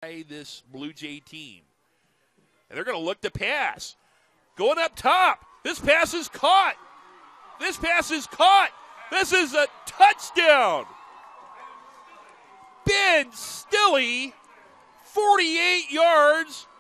this Blue Jay team. And they're going to look to pass. Going up top. This pass is caught. This is a touchdown. Ben Stille, 48 yards